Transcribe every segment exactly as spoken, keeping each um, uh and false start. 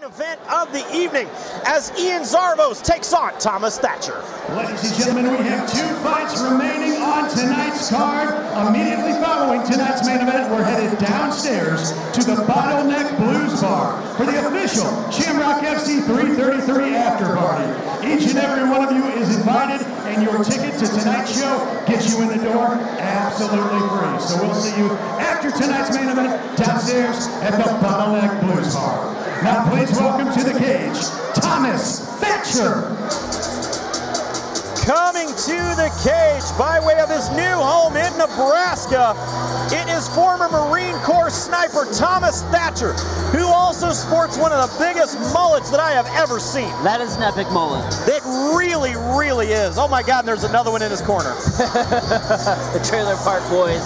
Event of the evening as Ian Zarvos takes on Thomas Thatcher. Ladies and gentlemen, we have two fights remaining on tonight's card. Immediately following tonight's main event, we're headed downstairs to the Bottleneck Blues Bar for the official Shamrock F C three thirty-three after party. Each and every one of you is invited, and your ticket to tonight's show gets you in the door absolutely free. So we'll see you after tonight's main event downstairs at the Bottleneck Blues Bar. Now please welcome to the cage, Thomas Thatcher. Coming to the cage by way of his new home in Nebraska, it is former Marine Corps sniper Thomas Thatcher, who also sports one of the biggest mullets that I have ever seen. That is an epic mullet. It really, really is. Oh my God, and there's another one in his corner. The Trailer Park Boys.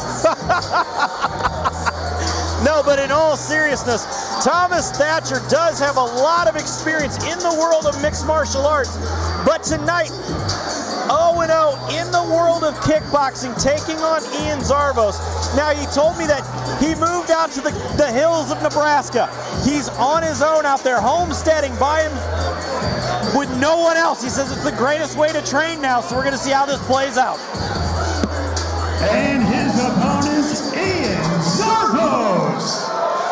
No, but in all seriousness, Thomas Thatcher does have a lot of experience in the world of mixed martial arts. But tonight, oh and oh in the world of kickboxing, taking on Ian Zarvos. Now, he told me that he moved out to the, the hills of Nebraska. He's on his own out there, homesteading by him with no one else. He says it's the greatest way to train now, so we're going to see how this plays out. And his opponent, Ian Zarvos.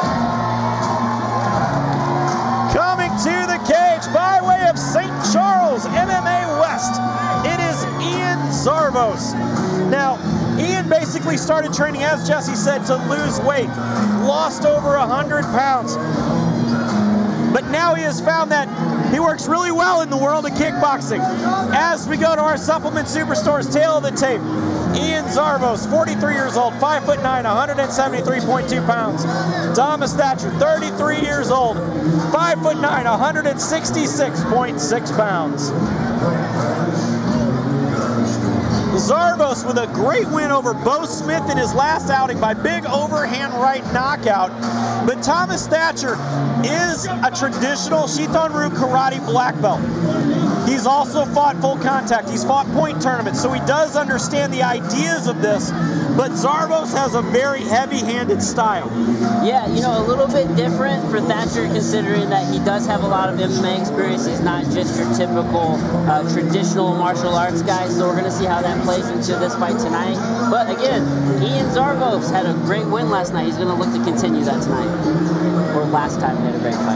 Coming to the cage by way of Saint Charles M M A West, it is Ian Zarvos. Now, Ian basically started training, as Jesse said, to lose weight. Lost over one hundred pounds. But now he has found that he works really well in the world of kickboxing. As we go to our Supplement Superstore's tail of the tape, Ian Zarvos, forty-three years old, five foot nine, one hundred seventy-three point two pounds. Thomas Thatcher, thirty-three years old, five foot nine, one hundred sixty-six point six pounds. Zarvos with a great win over Bo Smith in his last outing by big overhand right knockout. But Thomas Thatcher is a traditional Shiton-ryu karate black belt. He's also fought full contact. He's fought point tournaments, so he does understand the ideas of this. But Zarvos has a very heavy-handed style. Yeah, you know, a little bit different for Thatcher, considering that he does have a lot of M M A experience. He's not just your typical uh, traditional martial arts guy, so we're going to see how that plays into this fight tonight. But again, Ian Zarvos had a great win last night. He's going to look to continue that tonight. Or last time he had a great fight.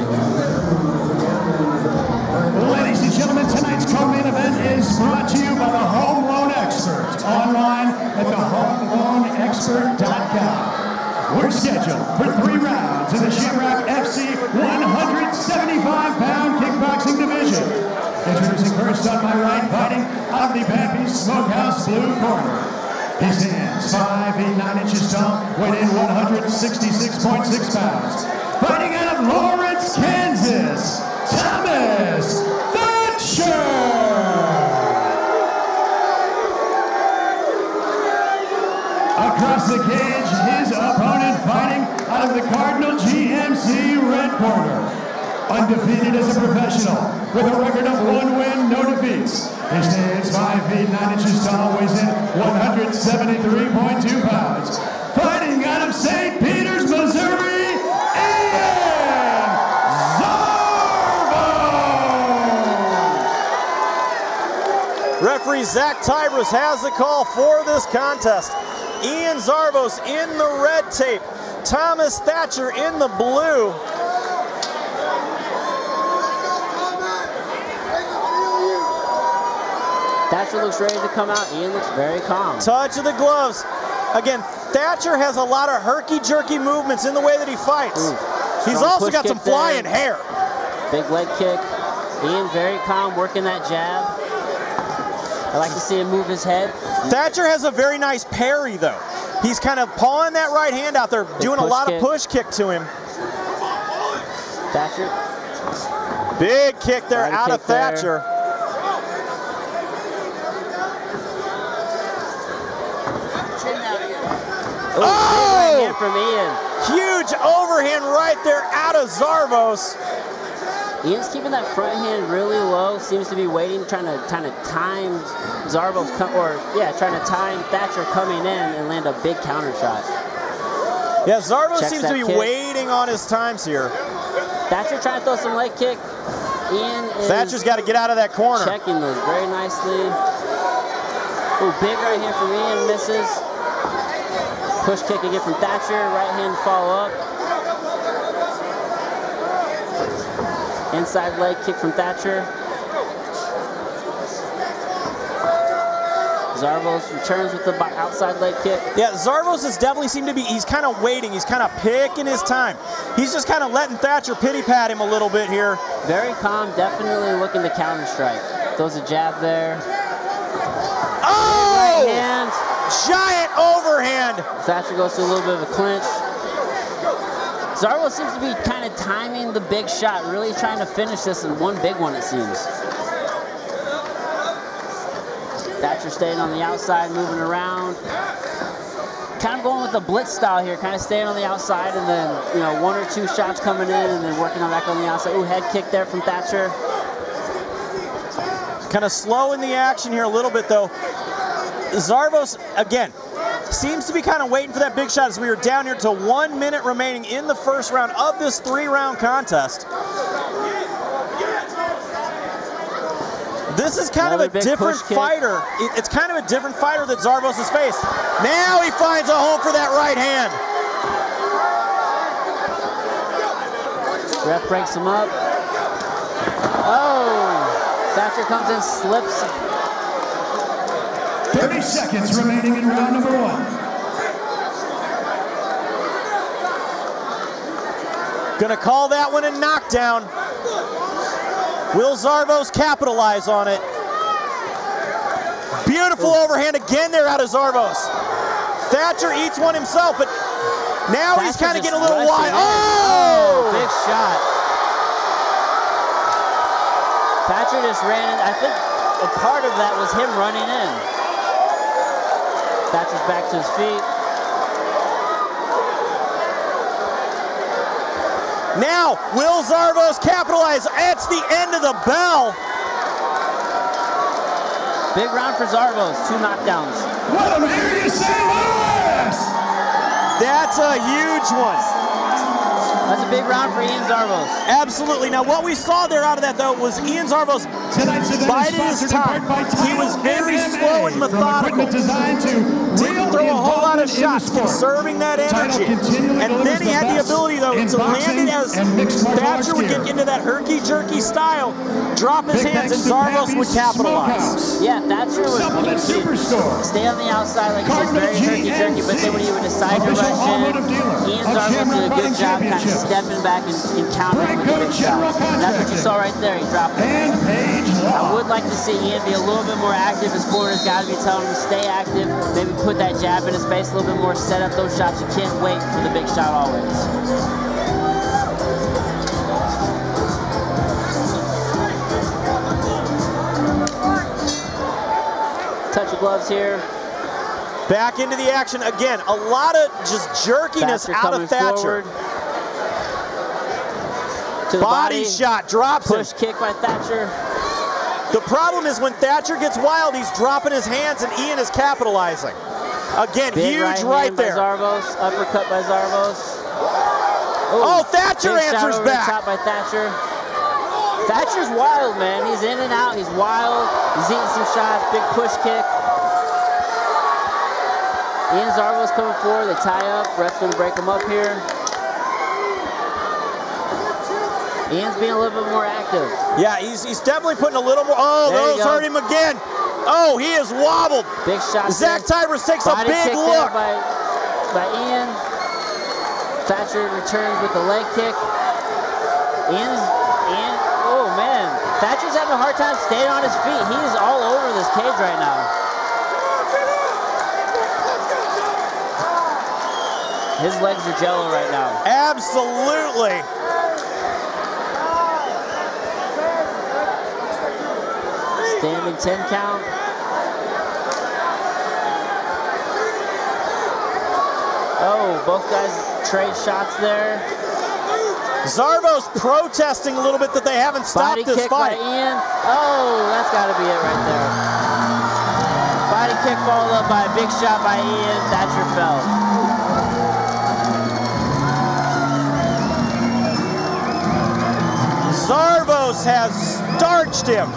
Ladies and gentlemen, tonight's co-main event is brought to you by the Home Loan Expert, online at the home loan expert dot com. We're scheduled for three rounds in the Shamrock F C one hundred seventy-five pound kickboxing division. Introducing first on my right, fighting out of the Pappy Smokehouse blue corner. He stands five feet nine inches tall, weighing in one hundred sixty-six point six pounds. Fighting out of Lawrence, Kansas, Thomas Thatcher! Across the cage, his opponent fighting out of the Cardinal G M C red corner. Undefeated as a professional, with a record of one win, no defeats. He stands five feet nine inches tall, weighs in one hundred seventy-three point two pounds. Fighting out of Saint Peters, Missouri, Ian Zarvos! Referee Zach Tybros has the call for this contest. Ian Zarvos in the red tape, Thomas Thatcher in the blue. Thatcher looks ready to come out. Ian looks very calm. Touch of the gloves. Again, Thatcher has a lot of herky-jerky movements in the way that he fights. Ooh, he's also got some flying hair. Big leg kick. Ian very calm, working that jab. I like to see him move his head. Thatcher has a very nice parry, though. He's kind of pawing that right hand out there, Big doing a lot kick. of push kick to him. Thatcher. Big kick there out of Thatcher. There. Oh, oh! Big right hand from Ian. Huge overhand right there out of Zarvos. Ian's keeping that front hand really low. Seems to be waiting, trying to kind of time Zarvos, or yeah, trying to time Thatcher coming in and land a big counter shot. Yeah, Zarvos Checks seems to be kick. waiting on his times here. Thatcher trying to throw some leg kick. Ian is Thatcher's got to get out of that corner. checking those very nicely. Ooh, big right here from Ian, misses. Push kick again from Thatcher, right hand follow up. Inside leg kick from Thatcher. Zarvos returns with the outside leg kick. Yeah, Zarvos has definitely seemed to be, he's kind of waiting, he's kind of picking his time. He's just kind of letting Thatcher pity pat him a little bit here. Very calm, definitely looking to counter strike. Throws a jab there. Oh! Right hand. Giant overhand. Thatcher goes to a little bit of a clinch. Zarvos seems to be kind of timing the big shot, really trying to finish this in one big one, it seems. Thatcher staying on the outside, moving around. Kind of going with the blitz style here, kind of staying on the outside and then, you know, one or two shots coming in and then working on back on the outside. Ooh, head kick there from Thatcher. Kind of slowing the action here a little bit, though. Zarvos, again, seems to be kind of waiting for that big shot as we are down here to one minute remaining in the first round of this three-round contest. This is kind Another of a big different push kick. fighter. It, it's kind of a different fighter that Zarvos has faced. Now he finds a home for that right hand. Ref breaks him up. Oh! Thatcher comes in, slips. thirty seconds remaining in round number one. Gonna call that one a knockdown. Will Zarvos capitalize on it? Beautiful Ooh. overhand again there out of Zarvos. Thatcher eats one himself, but now Thatcher's he's kind of getting a little wide. Oh! oh! Big shot. Thatcher just ran in. I think a part of that was him running in. Thatcher's back to his feet. Now, will Zarvos capitalize? It's the end of the bell. Big round for Zarvos, two knockdowns. Welcome here to Saint Louis! That's a huge one. That's a big round for Ian Zarvos. Absolutely. Now, what we saw there out of that, though, was Ian Zarvos biding his time. He was very slow and methodical. Didn't throw a whole lot of shots, conserving that energy. And then he had the ability, though, to land it as Thatcher would get into that herky-jerky style, drop his hands, and Zarvos would capitalize. Yeah, Thatcher would stay on the outside like he's very herky-jerky, but then when he would decide to rush in, Ian Zarvos did a good job kind of stepping back and, and countering with the big shots. That's what you saw right there. He dropped it. I would like to see Ian be a little bit more active. His corner's got to be telling him to stay active. Maybe put that jab in his face a little bit more. Set up those shots. You can't wait for the big shot always. Touch of gloves here. Back into the action again. A lot of just jerkiness Thatcher out of Thatcher. Forward. To the body, body shot, drops Push him. kick by Thatcher. The problem is when Thatcher gets wild, he's dropping his hands and Ian is capitalizing. Again, Big huge right, right there. By Zarvos, uppercut by Zarvos. Ooh, oh, Thatcher answers back. Top by Thatcher. Thatcher's wild, man. He's in and out. He's wild. He's eating some shots. Big push kick. Ian Zarvos coming forward. They tie up. Ref's gonna break him up here. Ian's being a little bit more active. Yeah, he's he's definitely putting a little more. Oh, there those hurt him again. Oh, he is wobbled. Big shot. Zach Tybers takes Body a big kick look. By, by Ian. Thatcher returns with the leg kick. Ian's, Ian, oh man. Thatcher's having a hard time staying on his feet. He is all over this cage right now. His legs are jello right now. Absolutely. Standing ten count. Oh, both guys trade shots there. Zarvos protesting a little bit that they haven't stopped Body this kick fight. By Ian. Oh, that's got to be it right there. Body kick followed up by a big shot by Ian. Thatcher fell. Zarvos has starched him.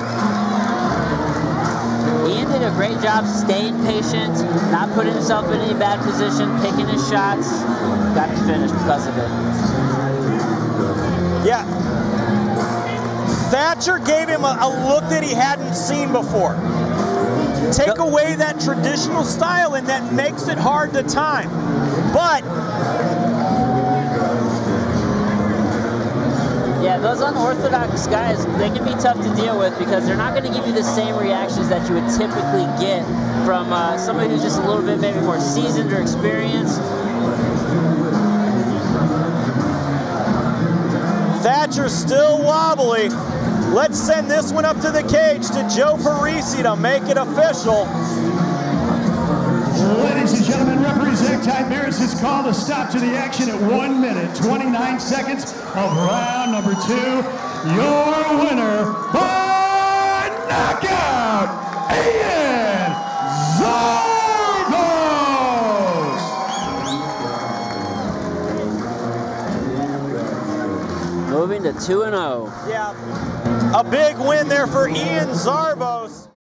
Ian did a great job staying patient, not putting himself in any bad position, picking his shots, got the finish because of it. Yeah. Thatcher gave him a, a look that he hadn't seen before. Take away that traditional style and that makes it hard to time. But yeah, those unorthodox guys, they can be tough to deal with because they're not going to give you the same reactions that you would typically get from uh, somebody who's just a little bit maybe more seasoned or experienced. Thatcher's still wobbly. Let's send this one up to the cage to Joe Parisi to make it official. Ladies and gentlemen, referee Zach Tiberius has called a stop to the action at one minute, twenty-nine seconds of round number two. Your winner by knockout, Ian Zarvos! Moving to two and oh. Yeah, a big win there for Ian Zarvos.